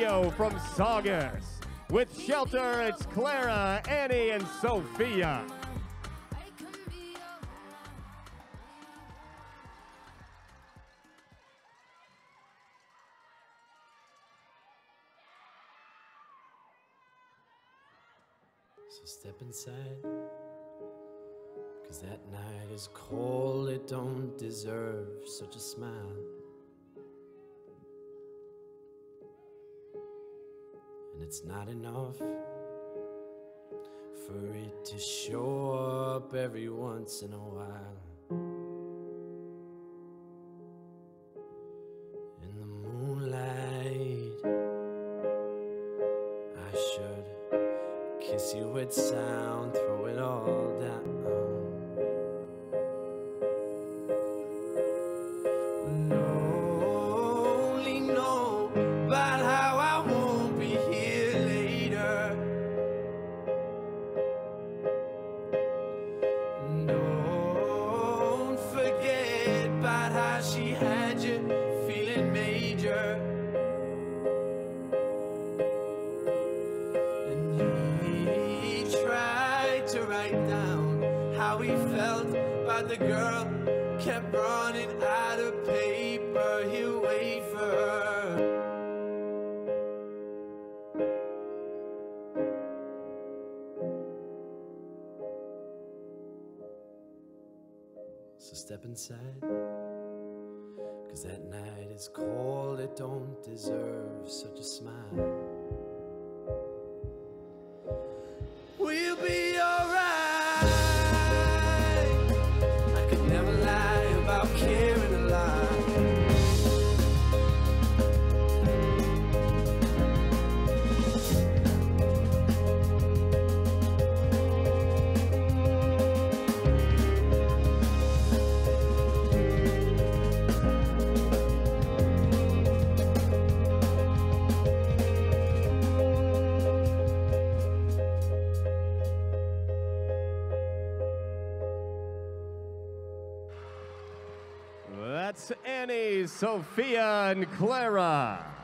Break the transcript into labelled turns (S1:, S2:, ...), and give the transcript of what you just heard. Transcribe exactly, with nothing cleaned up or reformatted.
S1: trio from Saugus. With Shelter, it's Clara, Annie, and Sophia.
S2: So step inside, 'cause that night is cold, it don't deserve such a smile. And it's not enough for it to show up every once in a while. In the moonlight, I should kiss you with sound, throw it all down. No, only know about how I won't be here later. Don't forget about how she had you feeling major. And he tried to write down how he felt about the girl, kept running out of paper, he'll wait for her. So step inside, 'cause that night is cold, it don't deserve such a smile. We'll be alright. I could never lie about caring a lot.
S1: That's Annie, Sophia, and Clara.